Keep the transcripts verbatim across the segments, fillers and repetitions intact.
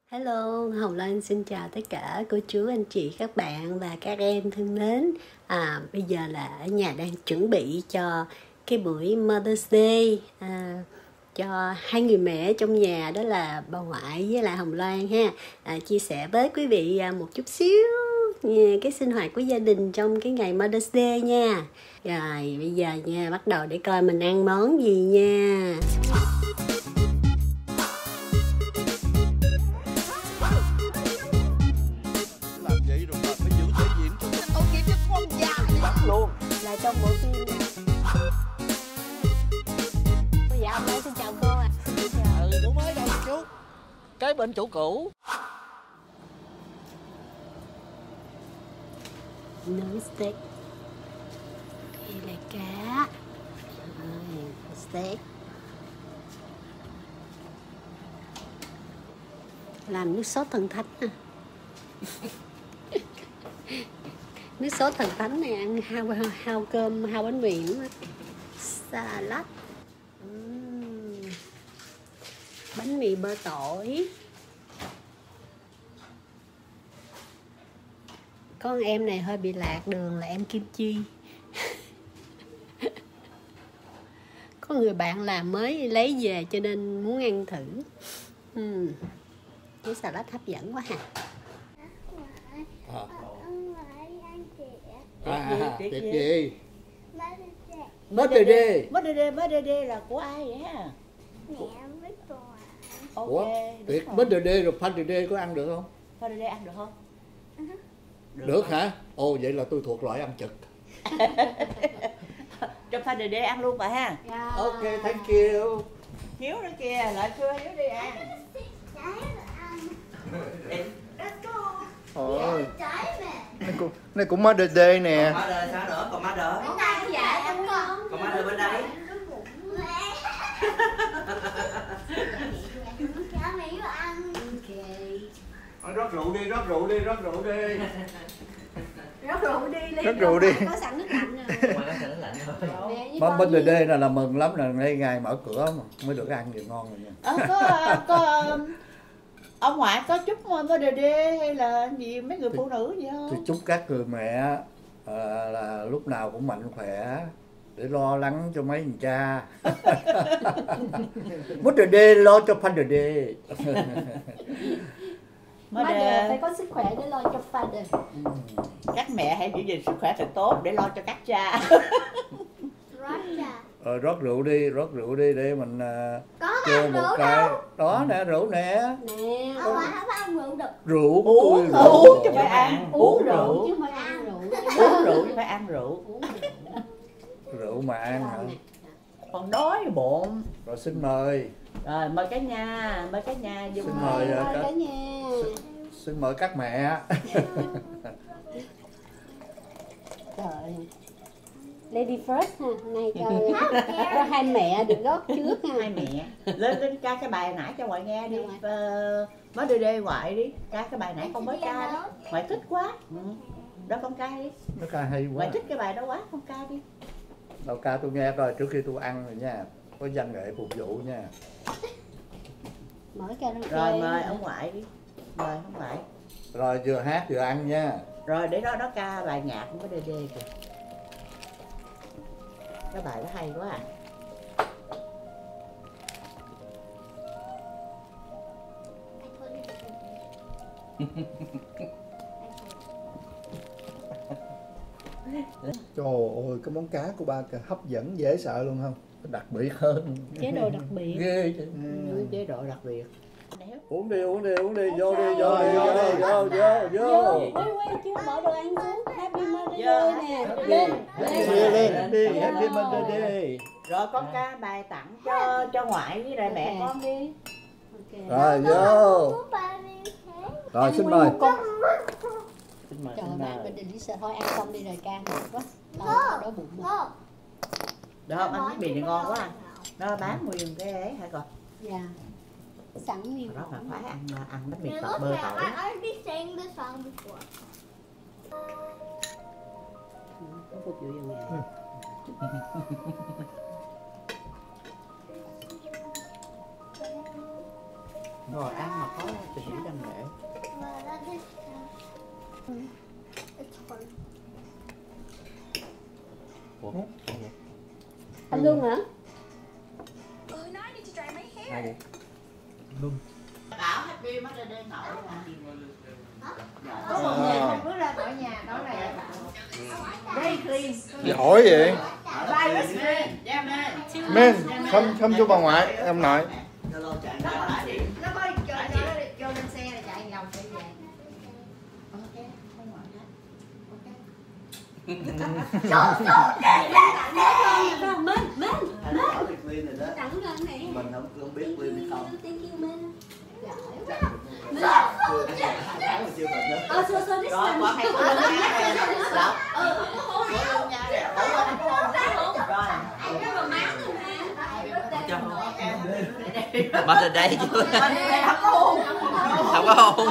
Hello, Hồng Loan xin chào tất cả cô chú, anh chị, các bạn và các em thân mến. À, bây giờ là ở nhà đang chuẩn bị cho cái buổi Mother's Day à, cho hai người mẹ trong nhà, đó là bà ngoại với lại Hồng Loan ha. À, chia sẻ với quý vị à, một chút xíu nha, cái sinh hoạt của gia đình trong cái ngày Mother's Day nha. Rồi bây giờ nha, bắt đầu để coi mình ăn món gì nha. Luôn Là trong bộ phim này. Cô dạ hôm nay xin chào cô ạ. À. ừ chú mới đâu chú cái bên chủ cũ Nướng steak. Đây là cá. Rồi, steak. Làm nước sốt thần thánh à. Nước sốt thần thánh này ăn hao hao cơm, hao bánh mì nữa. Salad. uhm. Bánh mì bơ tỏi. Con em này hơi bị lạc đường là em Kim Chi. Có người bạn làm mới lấy về cho nên muốn ăn thử. uhm. Cái salad hấp dẫn quá hả? à. À, À, tiệc tiệc gì? gì? Mother's Day. Mother's Day, Mother's Day là của ai vậy ha? Mẹ với con. Ok, Ủa, đúng tiệc rồi. Mother's Day rồi Father's Day có ăn được không? Mother's Day ăn được không? Được hả? Ồ, vậy là tôi thuộc loại ăn trực. Trong Father's Day ăn luôn bà ha. Yeah. Ok, thank you. Hiếu nữa kìa, lại chưa Hiếu đi ăn. Ôi, này cũng, này cũng Mother's Day nè. Còn mother sao nữa? Còn mother? Còn mother bên đây? Ờ, rót rượu đi, rót rượu đi, rót rượu đi. Rót rượu đi, lấy Rót rượu đi. có sẵn nước lạnh rồi. Ngoài nó lạnh thôi. Mẹ với Mà con Mother's đi. Day là, là mừng lắm nè, đây ngày mở cửa mà mới được ăn gì ngon rồi nha. Ờ, có, có ông ngoại có chúc Mother's Day hay là gì mấy người phụ nữ gì Thì không? chúc các người mẹ à, là lúc nào cũng mạnh khỏe để lo lắng cho mấy thằng cha. Mother's Day lo cho Father's Day. Mother phải có sức khỏe để lo cho father. Các mẹ hãy giữ gìn sức khỏe thật tốt để lo cho các cha. Ờ, rót rượu đi, rót rượu đi để mình uh, Có kêu ăn một rượu cái. đâu. Đó nè, rượu nè. Nè, Ông ngoại không ăn rượu được. Rượu của Uống, tôi, uống chứ rượu. phải ăn. uống Uống rượu rượu. chứ không phải ăn rượu. Uống rượu chứ phải ăn rượu. Uống rượu. Rượu mà ăn hả? Rồi nè. Còn đói bụng. Rồi xin mời, Rồi mời cả nhà, mời cả nhà vô. Xin mời. Mời cả- cả nhà. xin mời các mẹ. Trời. Lady first ha, hôm nay cho, cho hai mẹ được gót trước ha. Hai mẹ lên lên ca cái bài nãy cho ngoại nghe đi. Dạ, ngoại. Ờ, mới đưa đê ngoại đi ca cái bài nãy con mới ca đó, ngoại thích quá. Ừ. Đó con ca đi, Nó ca hay quá. ngoại thích cái bài đó quá, con ca đi. Đâu ca tôi nghe coi trước khi tôi ăn rồi nha. Có văn nghệ phục vụ nha. Mở karaoke. Rồi mời ông ngoại đi, mời ông ngoại. Rồi vừa hát vừa ăn nha. Rồi để đó đó ca bài nhạc mới đưa đê kìa. Cái bài đó hay quá à. Trời ơi, cái món cá của ba kìa, hấp dẫn dễ sợ luôn không? Đặc biệt hơn. Chế độ đặc biệt. Ghê chứ. Ừ, chế độ đặc biệt. Uống đi, uống đi, uống đi, vô đi, vô đi, vô đi, vô, vô, Vô, vô. quay quay chưa mở đồ ăn xuống. Happy Mother's Vô. Day nè. Lên. Lên, lên, đi, happy Mother's Day. Rồi con ca bài tặng cho cho ngoại với rồi mẹ con đi. Ok. Rồi vô. Rồi xin mời. Con. Xin mời, Trời xin ba mời. mình định đi sợ thôi ăn xong đi rồi ca mệt quá. Đau đói bụng quá. Được không? Ăn bánh mì này ngon quá à. Nó bán nguyên cái ấy hả con? Dạ. Sẵn nguyên Đó mà món. phải ăn ăn bánh mì It tọt looks bơ like tỏi. I already sang this song before. Có phục vụ vô nhà. Rồi ăn mà có tình yêu đam mê. Ông Luân hả? Ai vậy? Bảo Happy Mother's Day nổi À. bước ra khỏi nhà nói này Day clean. Giỏi vậy. Bye Christmas. Yeah man. Men, không không cho bà ngoại, em nội. Nó có cho cho cho lên xe là chạy vòng chạy về. Ok, không ngoại hết. Mình mình Anh bảo thì clean rồi đó. tặng cho anh này. Mình không không biết clean hay không. Thank you mình. Giỏi quá. Tháng mà chưa bệnh nữa. Ờ so so this Rồi one. qua hay cô lên nha. Lộc. Cô lên nha. Ủa lên không? Rồi. Mother's Day chưa? Mình không có hôn. Không có hôn.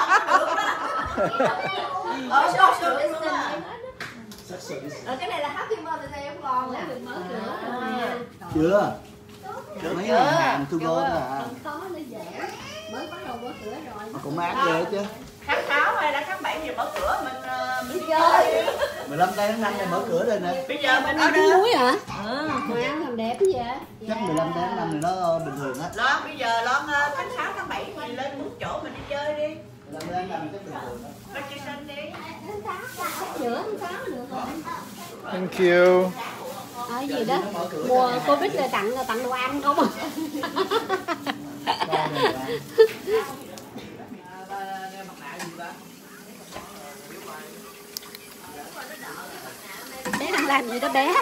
Ở số số this one. Rồi cái này là Happy Mother's Day của con á. Mở cửa rồi. Chưa. Chưa mấy ngày hàng thu gom à. Không khó nữa dễ. Mới bắt đầu mở cửa rồi. Mà cũng mát ghê chứ. Tháng sáu hay là tháng bảy giờ mở cửa mình mình chơi. mười lăm tháng năm này mở cửa rồi nè. Bây giờ mình Ở ở trứng đây. muối hả? Ngoài ăn làm đẹp cái gì vậy? Chắc mười lăm tháng năm này nó bình thường á. Lon bây giờ Lon tháng sáu tháng bảy mình lên một chỗ mình đi chơi đi. mười lăm tháng năm chắc bình thường á. Vacation đi. Giữa tháng sáu được rồi. Thank you. Ở gì đó? Mùa Covid là tặng là tặng đồ ăn không à? Bé đang làm gì đó bé?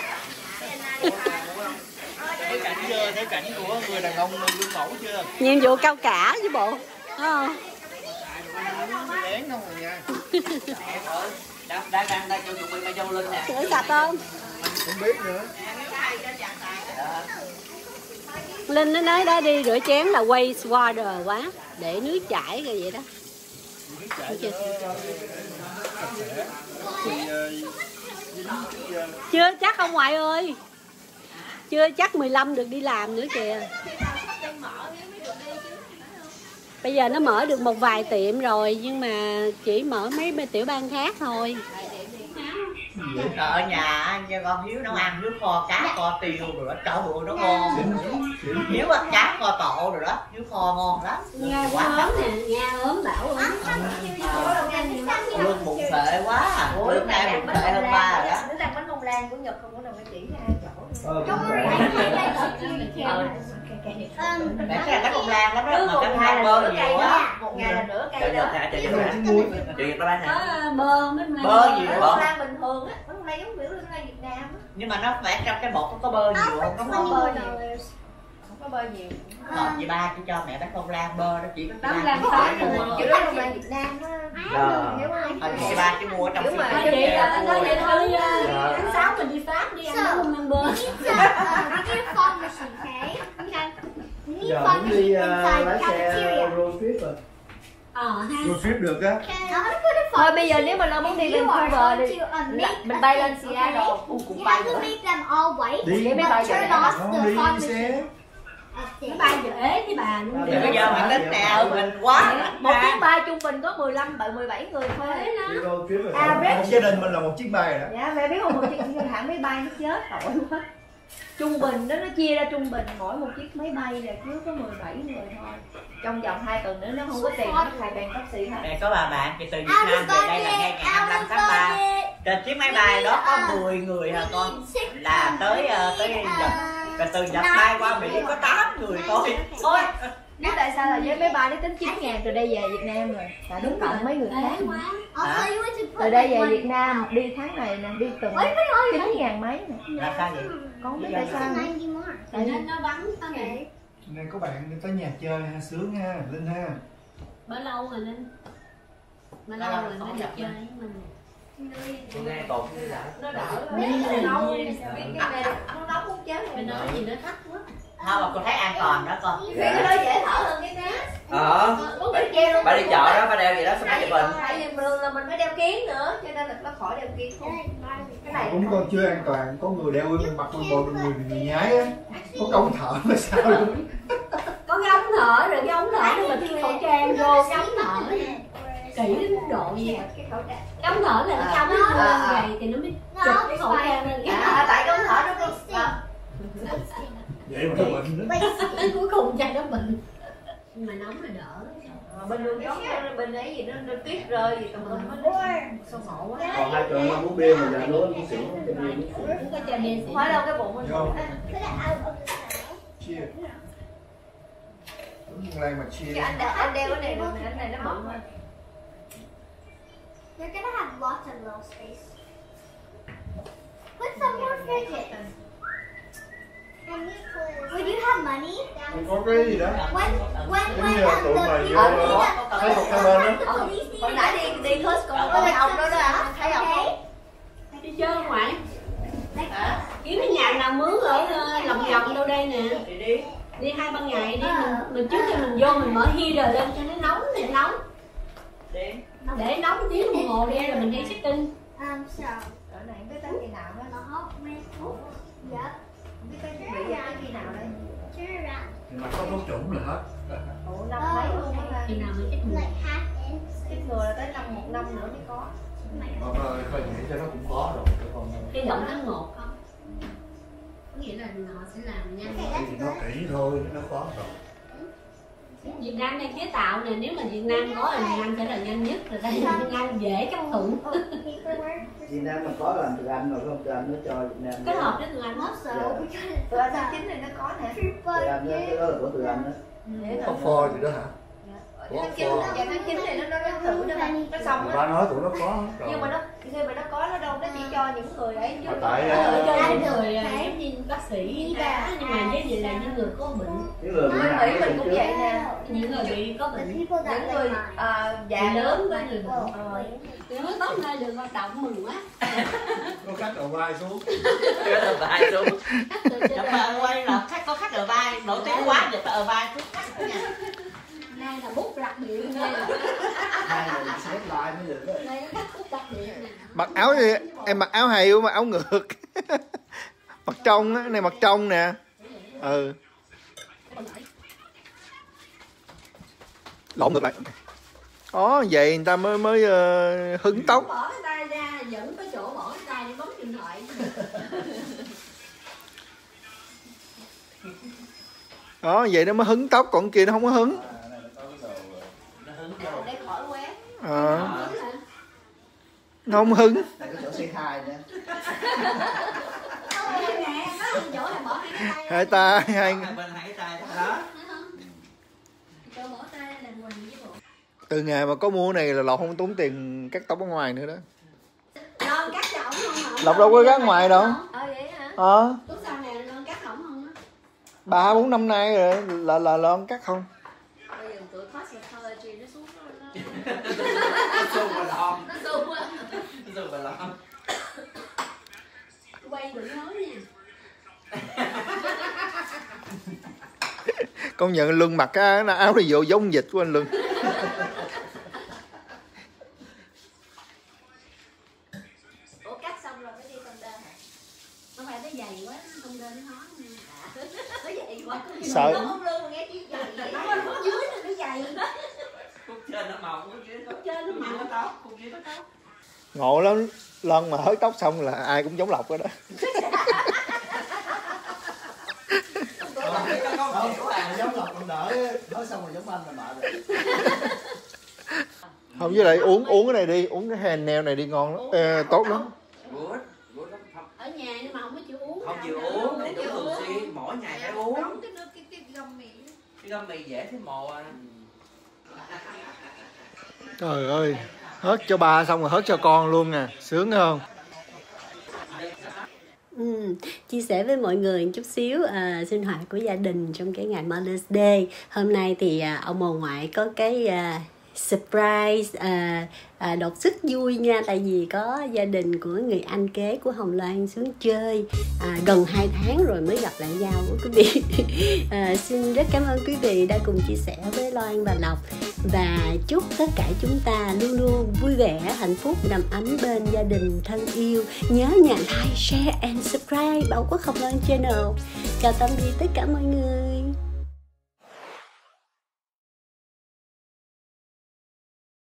Thấy cảnh chưa? Thấy cảnh của người đàn ông gương mẫu chưa? Nhiệm vụ cao cả với bộ. À. Lén không rồi nha. Đang đang đang đang cho chuẩn bị mai dâu lên nè. Sửa sạch không? Không biết nữa. Linh nó nói đó đi rửa chén là waste water quá, để nước chảy rồi vậy đó. Chưa chắc ông ngoại ơi. Chưa chắc mười lăm được đi làm nữa kìa. Bây giờ nó mở được một vài tiệm rồi nhưng mà chỉ mở mấy mấy tiểu bang khác thôi. Ở nhà cho con Hiếu nấu ăn, Hiếu kho cá kho tiêu rồi đó, trời ơi nó ngon. Hiếu ăn cá kho tộ rồi đó, Hiếu kho ngon lắm. Nghe ốm nè, nghe ốm bảo ốm. Lương bụng phệ quá à, bữa nay bụng phệ hơn ba rồi đó. Nó làm bánh bông lan của Nhật không có đồng cái chỉ ra chỗ. Để cái bánh bông lan lắm đó, mà cái hai bơ nhiều quá. Một ngày là nửa cây đó. Chuyện đó bán nè. Có bơ mấy mai. Bơ nhiều Bánh bơ. bông lan bình thường á, bánh bông lan giống kiểu bánh bông lan Việt Nam á. Nhưng mà nó vẽ trong cái bột có bơ nhiều không, nó ngon. Bơ nhiều. Không có bơ nhiều. Còn chị ba chỉ cho mẹ bánh bông lan bơ đó chỉ có Bánh ba lan chỉ phá phải mua. Kiểu bánh bông lan Việt Nam á. Hiểu không? Ờ, chị ba chỉ mua ở trong Kiểu siêu mà thị. Chị là nói vậy thôi, tháng sáu mình đi Pháp đi ăn bánh bông bơ. Giờ muốn đi uh, lái xe road trip rồi. Ờ ha. Road trip được á. Thôi bây giờ nếu mà nó muốn đi Vancouver đi, mình bay lên Seattle, cũng bay nữa. Đi Để máy bay về đó. không đi đi xe. Nó bay dễ với bà luôn. Thì bây giờ mình tính nè, mình quá. Một chuyến bay trung bình có mười lăm, mười bảy người thôi. Đi road trip rồi. À, Một gia đình mình là một chiếc bay rồi đó. Dạ, mẹ biết không, một chiếc hãng máy bay nó chết tội quá. Trung bình đó, nó chia ra trung bình mỗi một chiếc máy bay là cứ có mười bảy người thôi. Trong vòng hai tuần nữa nó không có tiền, nó xài bàn taxi thôi. Đây có bà bạn thì từ Việt Nam về đây là ngay ngày hai mươi lăm tháng ba. Trên chiếc máy bay đó có mười người hả con? Là tới uh, tới Nhật. Và từ Nhật bay qua Mỹ có tám người thôi. Ôi, biết tại sao là với máy bay nó tính chín ngàn từ đây về Việt Nam rồi. Tại đúng cộng mấy người khác. Từ đây về Việt Nam đi tháng này nè, đi tuần chín ngàn mấy nè. Là sao vậy? Con biết tại sao nữa. Tại nên nó bắn tao nè. Này có bạn đi tới nhà chơi ha, sướng ha, Linh ha. Bao lâu rồi Linh? Bao lâu rồi mới được chơi với mình? Nghe cột như vậy. Nó đỡ. Nó nấu, cái này nó nấu muốn chết rồi. Mình nói gì nó thấp quá. Không mà cô thấy an toàn đó con. Cái đó dễ thở hơn cái nát. Ờ. Muốn bị che luôn. Bà đi chợ đó, bà đeo gì đó xong bà chụp hình. Tại vì thường là mình phải đeo kiến nữa, cho nên là nó khỏi đeo kiến không. Cái này Cũng còn chưa an toàn, có người đeo mặt con bồ người người nhái á, có công thở mà sao luôn. Có cái ống thở rồi cái ống thở nó mình khẩu trang vô cái ống thở kỹ đến mức độ gì vậy? cái khẩu trang. Cái ống thở là nó trong nó lên vậy thì nó mới chụp cái khẩu trang lên. À, tại cái ống thở nó có Vậy mà nó bệnh đó. Cuối cùng cha nó bệnh. Nhưng mà nóng là đỡ. À, bên đường giống bên ấy gì nó, nó tuyết rơi gì tầm tầm nó sâu ngộ quá. Còn hai tuần nó uống bia mà giờ nó uống xỉu cho bia uống xỉu. Cũng có cha bia xỉu. Phải đâu cái bụng mình. Chia. Đúng này mà chia. Cái anh đeo, anh đeo cái này rồi anh này nó bự hơn. You're gonna have lots of little space. Put some more fidget. Would you have money? Không có cái gì đó. When when Giống when như là um, tụi the mày people vô that thấy một cái bên đó. Hồi nãy đi đi Costco có cái ông đó đó anh thấy ông không? Đi chơi ngoại. Kiếm cái nhà nào mướn ở uh, lòng vòng đâu đây nè. Thì đi. Đi hai ba ngày đi mình, mình trước khi mình vô mình mở heater lên cho nó nóng thì nóng. Đi. Để nóng tiếng đồng hồ đi rồi mình đi check in. Um, so Ở này không biết tới khi nào đó. the hot man. Yep. Không biết tới bị tới khi nào đây. Turn around. Nhưng mà có thuốc chủng là hết. Ủa năm mấy luôn á. Khi nào mình check in. Like half inch. Cái người là tới năm một năm nữa mới có. Mà thôi nghĩ cho nó cũng có rồi. Hy vọng tháng một không? Có nghĩa là họ sẽ làm nhanh. Thì nó kỹ thôi, nó có rồi. Việt Nam đang chế tạo nè, nếu mà Việt Nam có là Việt Nam sẽ là nhanh nhất, rồi đây là Việt Nam dễ chấp thuận. Paperwork. Việt Nam mà có làm từ Anh rồi không từ Anh nó cho Việt Nam. Kết hợp với tiếng Anh hết. Also, we got Từ anh tháng chín này nó có nè. Từ Anh đó, cái đó là của từ Anh đó. Để Có phô gì đó hả? tháng chín dạ tháng chín này nó nó nó thử đó mà nó xong Bà á. nói tụi nó có rồi. Nhưng mà nó khi mà nó có nó đâu nó chỉ cho những người ấy chứ. Mà tại Ờ, ờ, cho những người ờ, giống như bác sĩ đã, nhưng mà với gì là những người có bệnh, những người bị Bên nặng Mỹ mình cũng vậy nè. những người bị có the bệnh, people that Những live người mine. ờ, người già lớn lớn với người bệnh. Ờ. Nếu tốt nay được hoạt động mừng quá. có cắt đầu vai xuống. Cái đầu vai xuống. Cắt từ trên Chậm đầu. mà quay là khách có khách ở vai, nổi tiếng quá vậy phải ở vai cứ cắt nha. Nay là bút đặc biệt nha. Hai người xếp lại mới được đó. Đây có cắt bút đặc biệt nè. Mặc áo gì? Em mặc áo hay quá, mặc áo ngược. Mặc trong á, này mặc trong nè. Ừ. Lộn ngược lại. Đó, vậy người ta mới mới uh, hứng tóc. Bỏ cái tay ra vẫn có chỗ bỏ cái tay để bấm điện thoại. Đó, vậy nó mới hứng tóc, còn kia nó không có hứng. Nó hứng vô. Để khỏi quét. Ờ, nó không hứng. Này có chỗ C hai nữa. Nè, có chỗ là bỏ hai cái tay. Hai tay, hai... Hai bên hai cái tay đó. Chỗ bỏ tay là quần với bộ. Từ ngày mà có mua này là Lộc không tốn tiền cắt tóc ở ngoài nữa đó. Lon cắt cho ổng không hả? Lộc đâu có cắt ngoài đâu. Ờ vậy hả? Ờ, Lúc sau này Lon cắt ổng không á? ba bốn năm nay rồi là là Lon cắt không. Bây giờ tụi cosmetology nó xuống nó Nó xù và lon. nó xuống á. Nó xù và lon. Quay đừng nói nha. Công nhận Luân mặc cái áo này vô giống dịch của anh Luân. Ủa cắt xong rồi mới đi công đơn hả? Không phải nó dày quá, công đơn nó nói nha. Nó dày quá. Sợ. Nó không lương mà nghe tiếng dày vậy. Nó bên khúc dưới này nó dày. Khúc trên nó màu, khúc dưới nó Khúc trên nó màu. nó tóc, khúc dưới nó tóc. Ngộ lắm. Lon mà hớt tóc xong là ai cũng giống Lộc rồi đó. Không, giống Lộc còn đỡ, nói xong rồi giống anh là mệt rồi. Không, với lại uống uống cái này đi, uống cái hand nail này đi ngon lắm. Ê, tốt lắm. Good, good lắm. Không, Ở nhà nhưng mà không có chịu uống. không chịu uống thì đúng thường xuyên, mỗi ngày phải uống. Đóng cái nước cái cái gông mì. Cái gom mì dễ thấy mồ à. Trời ơi, hớt cho ba xong rồi hớt cho con luôn nè, sướng không? Ừ, chia sẻ với mọi người một chút xíu à, sinh hoạt của gia đình trong cái ngày Mother's Day. Hôm nay thì à, ông bà ngoại có cái à, surprise à, à, đột sức vui nha, tại vì có gia đình của người anh kế của Hồng Loan xuống chơi à, gần hai tháng rồi mới gặp lại nhau quý vị. À, xin rất cảm ơn quý vị đã cùng chia sẻ với Loan và Lộc, và chúc tất cả chúng ta luôn luôn vui vẻ, hạnh phúc, đầm ấm bên gia đình thân yêu. Nhớ nhà like, share and subscribe Bảo Quốc Hồng Loan Channel. Chào tạm biệt tất cả mọi người.